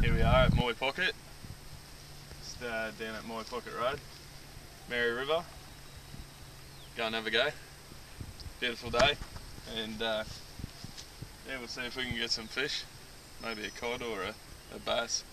Here we are at Moy Pocket, just down at Moy Pocket Road, Mary River. Go and have a go. Beautiful day, and yeah, we'll see if we can get some fish, maybe a cod or a bass.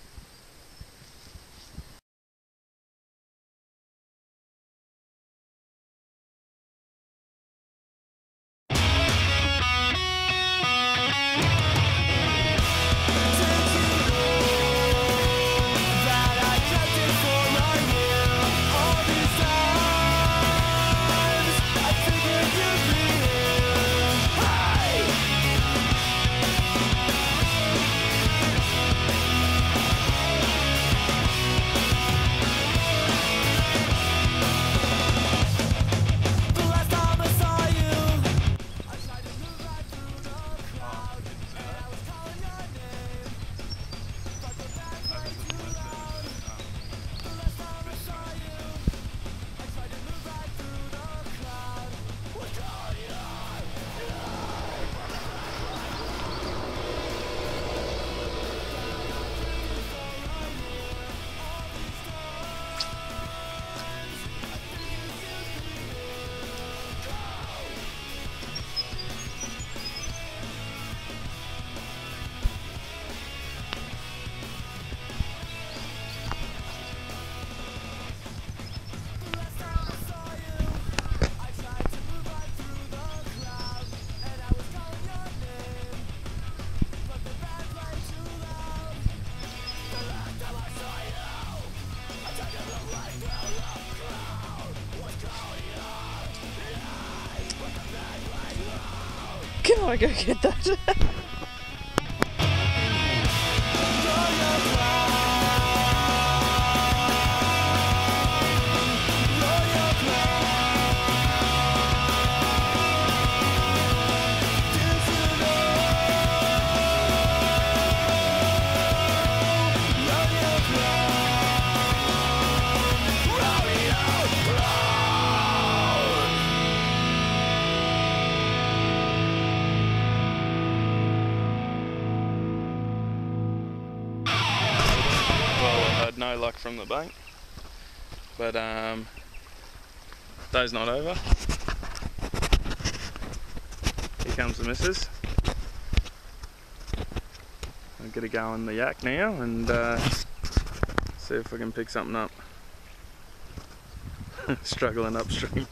Can I go get that? No luck from the bank, but day's not over. Here comes the missus. I'm gonna go in the yak now and see if I can pick something up. Struggling upstream.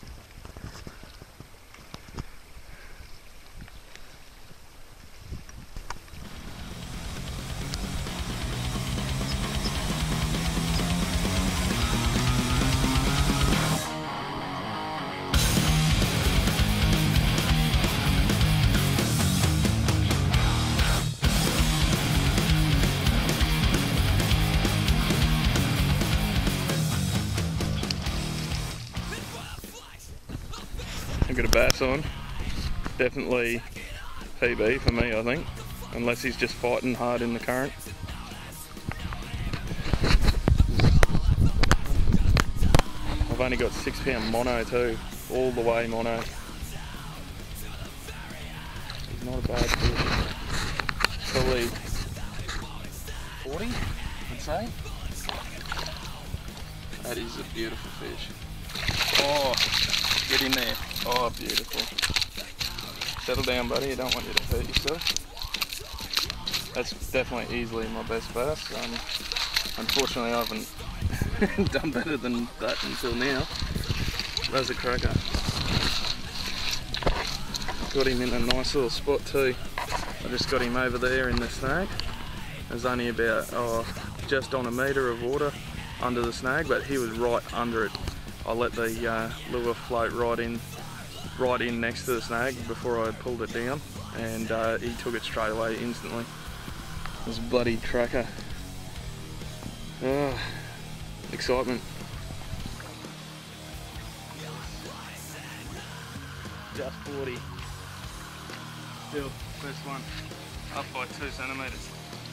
I've got a bass on, definitely PB for me I think, unless he's just fighting hard in the current. I've only got 6 pound mono too, all the way mono. He's not a bad fish, probably 40 I'd say. That is a beautiful fish. Oh, get in there. Oh, beautiful. Settle down, buddy. I don't want you to hurt yourself. That's definitely easily my best bass. Unfortunately, I haven't done better than that until now. That's a cracker. Got him in a nice little spot too. I just got him over there in the snag. There's only about just on a metre of water under the snag, but he was right under it. I let the lure float right in next to the snag before I pulled it down, and he took it straight away instantly. It was a bloody cracker. Excitement. Just 40. Still, first one. Up by 2 centimetres.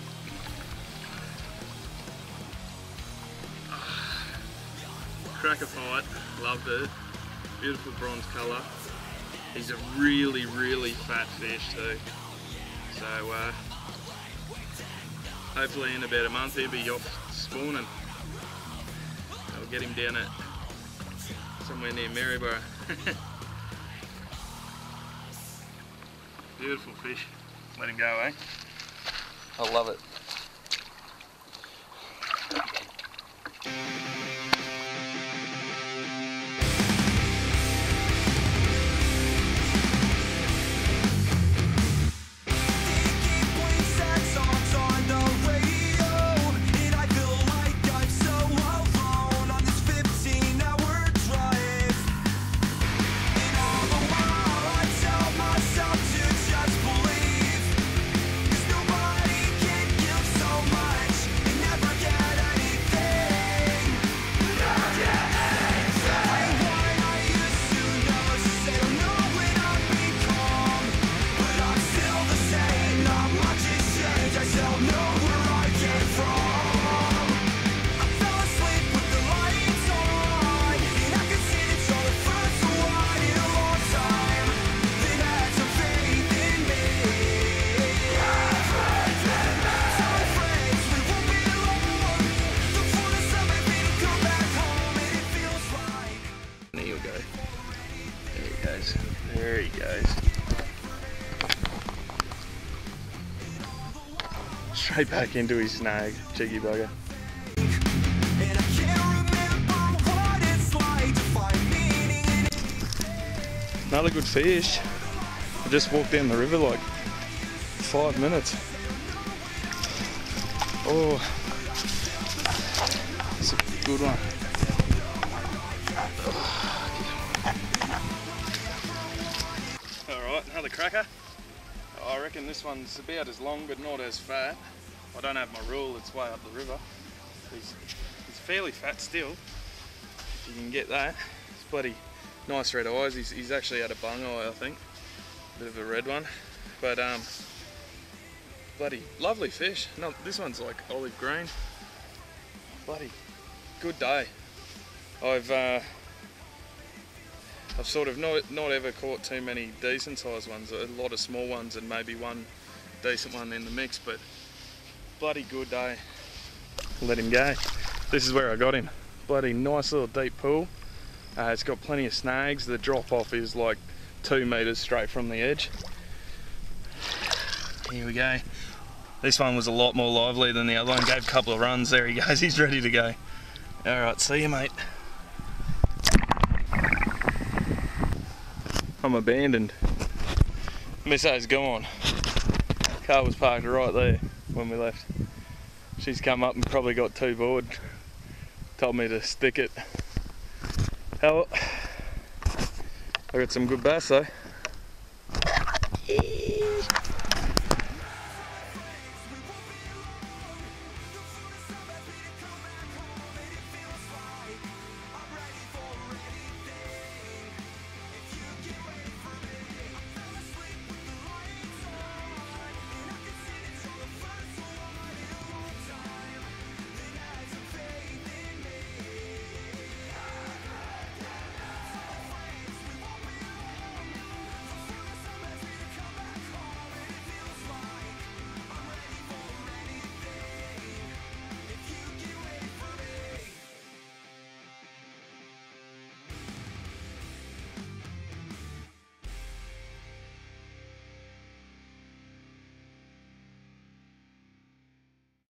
Cracker fight, loved it. Beautiful bronze colour. He's a really, really fat fish too. So hopefully in about a month he'll be off spawning. I'll get him down at somewhere near Maryborough. Beautiful fish. Let him go, eh? I love it. There he goes. Straight back into his snag, cheeky bugger. Another good fish. I just walked down the river like 5 minutes. Oh, it's a good one. Alright, another cracker. I reckon this one's about as long but not as fat. I don't have my rule, it's way up the river. He's fairly fat still, if you can get that. It's bloody nice red eyes. He's actually had a bung eye, I think. Bit of a red one. But bloody lovely fish. No, this one's like olive green. Bloody good day. I've sort of not ever caught too many decent sized ones, a lot of small ones and maybe one decent one in the mix, but bloody good day. Let him go. This is where I got him. Bloody nice little deep pool. It's got plenty of snags. The drop off is like 2 meters straight from the edge. Here we go. This one was a lot more lively than the other one. Gave a couple of runs. There he goes. He's ready to go. Alright, see you, mate. I'm abandoned. Misso's gone. Car was parked right there when we left. She's come up and probably got too bored. Told me to stick it. Hell, I got some good bass though.